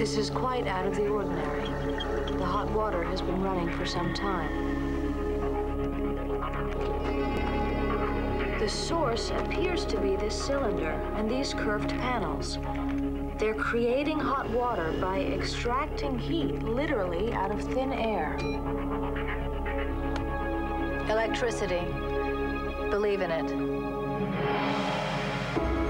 This is quite out of the ordinary. The hot water has been running for some time. The source appears to be this cylinder and these curved panels. They're creating hot water by extracting heat literally out of thin air. Electricity. Believe in it.